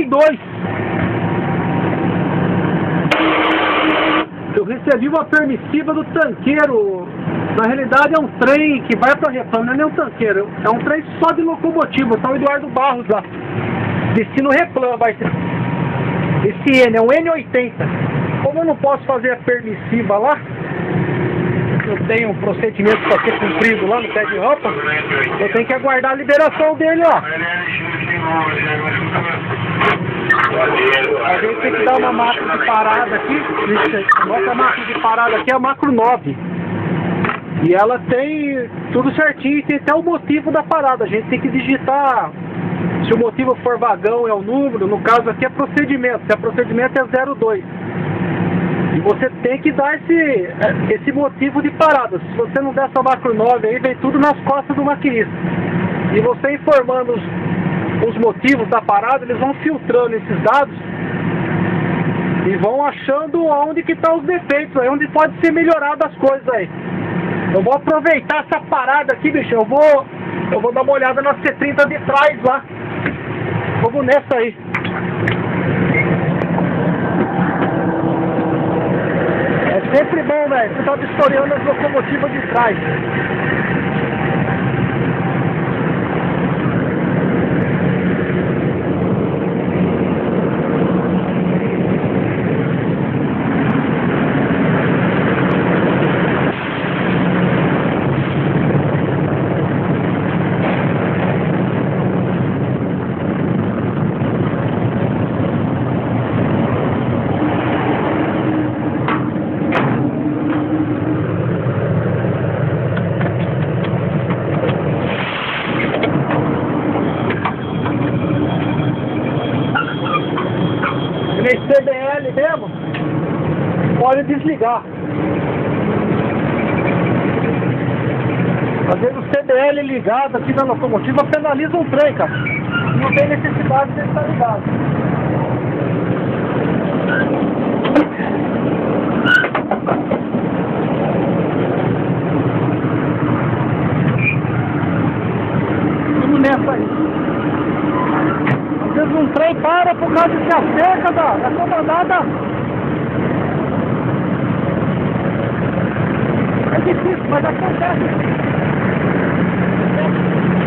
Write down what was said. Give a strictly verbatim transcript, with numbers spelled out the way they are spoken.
dois. Eu recebi uma permissiva do tanqueiro. Na realidade é um trem que vai para Replan, não é nem um tanqueiro, é um trem só de locomotiva, tá o Eduardo Barros lá. Destino Replan vai ser. Esse N, é um N oitenta. Como eu não posso fazer a permissiva lá, eu tenho um procedimento para ser cumprido lá no pé de rampa, eu tenho que aguardar a liberação dele, ó. A gente tem que dar uma macro de parada aqui. Nossa macro de parada aqui é a macro nove. E ela tem tudo certinho, tem até o motivo da parada. A gente tem que digitar, se o motivo for vagão é o número, no caso aqui é procedimento, se é procedimento é zero dois. E você tem que dar esse, esse motivo de parada. Se você não der essa macro nove aí, vem tudo nas costas do maquinista. E você informando os, os motivos da parada, eles vão filtrando esses dados e vão achando onde que estão os defeitos, aí, onde pode ser melhorado as coisas aí. Eu vou aproveitar essa parada aqui, bicho. Eu vou, eu vou dar uma olhada na C trinta de trás lá. Vamos nessa aí. É sempre bom, velho. Você tá vistoriando as locomotivas de trás. C D L mesmo, pode desligar. Às vezes o C D L ligado aqui na locomotiva penaliza um trem, cara. Não tem necessidade de estar ligado. Vamos nessa aí. Às vezes um trem para por causa de a seca da, da comandada. É difícil, mas acontece.